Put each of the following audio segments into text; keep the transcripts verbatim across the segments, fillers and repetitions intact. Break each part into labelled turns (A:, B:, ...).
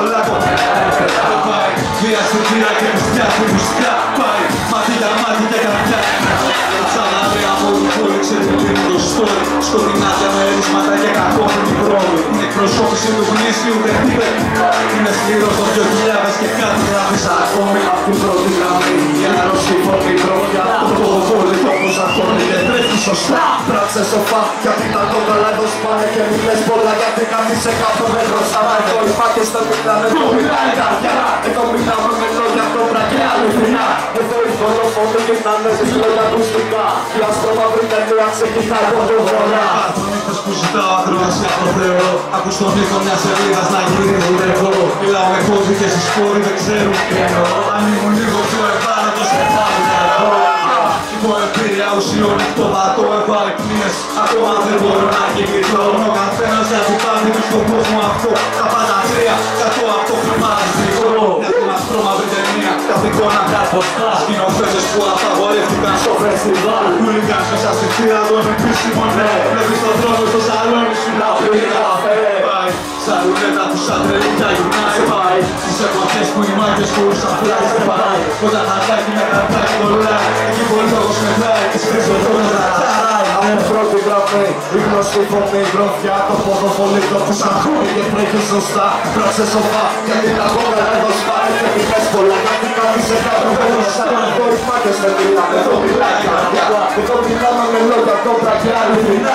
A: όλα το πάει. Βία στην πύρα και μουστιά στη μουστιά πάει. Μάτι για μάτι και καρδιά. Σαν άδεια από την πόλη ξέρετε τι είναι το story. Σκοτεινά διαμερίσματα και κακόφωνη πρόοδο. Είναι εκπροσώπηση του γνήσιου δεν είπε. Είναι σκληρό το δύο χιλιάδες και κάτι γράφεις ακόμη. Απ' την πρώτη γραμμή η αρρώστια φωνή τρόπια. Το ποδοπόλι το πως αγχώνει και τρέχει σωστά.
B: Πράξε σοφά γιατί τα κόκκαλα εδώ σπάνε και μη λες πολλά γιατί κάτι σε κάτω δεν χρωστάμε. Εδώ οι πάκες δεν μιλάνε, εδώ μιλάει η καρδιά. Εδώ μιλάμε με λόγια κόμπρα και αληθινά. Εδώ οι δολοφόνοι γυρνάνε σε λόγια ακουστικά. Η αστρομαύρη ταινία ξεκινά από το βορρά.
A: Τον ύχος που ζητάω ακρόαση από το Θεό. Ακούς τον ήχο μιας σελίδας να γυρίζει εγώ. Μιλάω με κόβι και στις σπόροι δεν ξέρουν τι εννοώ. Αν ήμουν λίγο πιο ευάλωτος και πάλι νερό. Υποεπήρεια ουσιών το βατό έχω αλκμίες. Ακόμα δεν μπορώ να κινηθώ. Ο καθένας γιατί πάνε του στον κόσμο αυτό. Τα πάντα τρία, κατώ από το χρηματιστικό. Για την αστρόμαυρη ταινία, κάθε εικόνα καρποστά. Σκηνοθέτες που απαγορεύτηκαν στο φεστιβάλ. Χούλιγκανς μέσα στη θύρα των επίσημων. Βλέπεις τον δρόμο στο σαλόνι σου να πίνει καφέ. Σαν ρουλέτα που σαν τρελίκια γυρνάει πάει. Στις εποχές που οι μάχες χωρούσαν πλάι σε πάει. Όταν χαρτάκι με καρτάκι κολλάει. Εκεί πολύ λόγος μετράει και σκρίζω το μετράει.
B: Από πρώτη γραμμή η γνωστή φωνή γροφιά. Το ποδοφολί το που σαν χώρι και τρέχει σωστά. Πράξε σοφά γιατί τα κόκκαλα εδώ σπάνε και μη πες πολλά γιατί κάτι σε κάτω δεν χρωστά. Εδώ οι πάκες δεν μιλάνε, εδώ μιλάει η καρδιά. Εδώ μιλάμε με λόγια κόμπρα και αληθινά.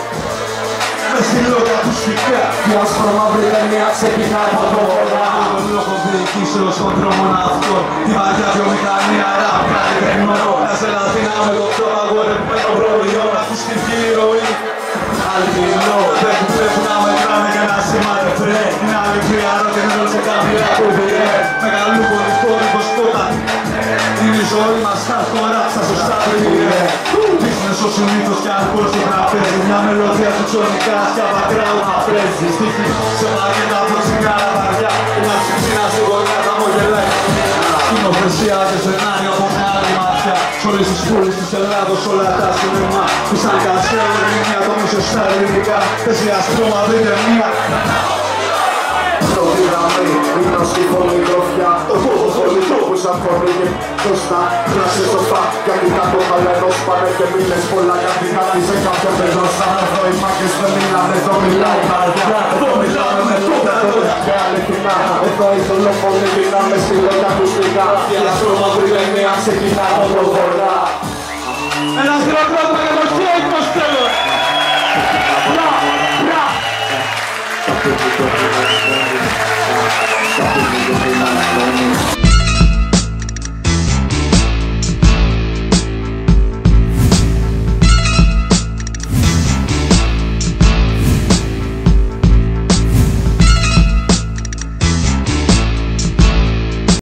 A: Με στη λόγια του σφικά.
B: Η αστρομαύρη ταινία ξεκινάει από το βορρά.
A: Τον λόγο διοικήσεως των δρόμων αυτών. Τη βαριά βιομηχανία ραπ καλλιτεχνών. Να σε λατίνα με το πιο αγορευμένο προϊόν. Ακούς την ηρωή. Αληθινό. Δεν που πρέπει να μετράνε και να σημάνε φρέ. Είναι αληθή άρωτη με σε κάποια κουβιέ. Μεγαλούπολη κόρυφος κόταν. Είναι η ζωή μας χαρτόρα στα σωστά πλήρε. Business ο συνήθως κι αλκοόλ στο τραπέζι. Μια μελωδία του τσονικά και background να πρέζει. Στίχη σε παγέτα από τσιγάρα βαριά. Μια ψηφίνα στη γωνιά θα μογελάει. Σκηνοθεσία και σενάριο από μια άλλη μάτια. Σ' όλες τις πόλεις της Ελλάδος όλα τα σινεμά. Πισαν κασέο ερμηνεία το μίσος στα ελληνικά. Πες η αστρόμαυρη ταινία.
B: Πρώτη γραμμή η γνωστή φωνή γροφιά. Το ποδοφολί το που σαν χωρί και σωστά. Πράξε σοφά γιατί τα κόκκαλα εδώ σπάνε και μη λες πολλά γιατί κάτι σε κάποιον δεν χρωστά. Εδώ οι μάχες δεν μιλάνε, εδώ μιλάει η καρδιά. Εδώ μιλάμε με τότε τότε και αληθινά. Εδώ οι δολοφόνοι γυρνάνε στη λόγια ακουστικά. Η αστρόμαυρη ταινία ξεκινά από το βορρά.
A: Ένας χειροκρότημα για τον